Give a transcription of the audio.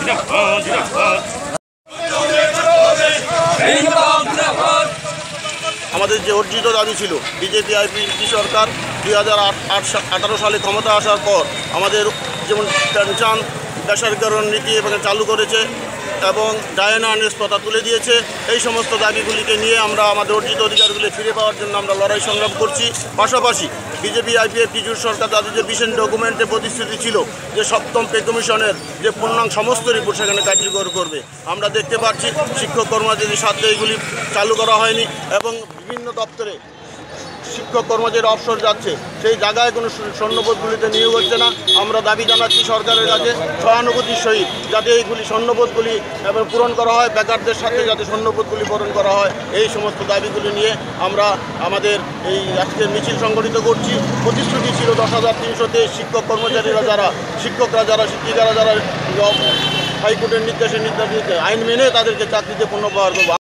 আমাদের যে অর্জিত দাবি ছিল, বিজেপি আইপিএফটি সরকার 2018 সালে ক্ষমতা আসার পর আমাদের যেমন পেনশন বেসরকারীকরণ নীতি এখানে চালু করেছে এবং ডায়না প্রথা তুলে দিয়েছে। এই সমস্ত দাবিগুলিকে নিয়ে আমরা আমাদের অর্জিত অধিকারগুলি ফিরে পাওয়ার জন্য আমরা লড়াই সংগ্রাম করছি। পাশাপাশি বিজেপি আইপিএফটি জোট সরকার তাদের যে বিশেষ ডকুমেন্টে প্রতিশ্রুতি ছিল যে সপ্তম পে কমিশনের যে পূর্ণাঙ্গ সমস্ত রিপোর্ট সেখানে কার্যকর করবে, আমরা দেখতে পাচ্ছি শিক্ষক কর্মচারীদের সাথে এইগুলি চালু করা হয়নি এবং বিভিন্ন দপ্তরে শিক্ষক কর্মচারীর অবসর যাচ্ছে, সেই জায়গায় কোনো স্বর্ণপদগুলিতে নিয়োগ হচ্ছে না। আমরা দাবি জানাচ্ছি সরকারের কাছে সহানুভূতির সহিত যাতে এইগুলি স্বর্ণপদগুলি এবং পূরণ করা হয়, বেকারদের সাথে যাতে স্বর্ণপদগুলি পূরণ করা হয়। এই সমস্ত দাবিগুলি নিয়ে আমরা আমাদের এই আজকের মিছিল সংগঠিত করছি। প্রতিশ্রুতি ছিল 10,300-তে শিক্ষক কর্মচারীরা যারা শিক্ষকরা যারা শিক্ষিকারা যারা হাইকোর্টের নির্দেশিত আইন মেনে তাদেরকে চাকরিতে পুনর্বহাল করব।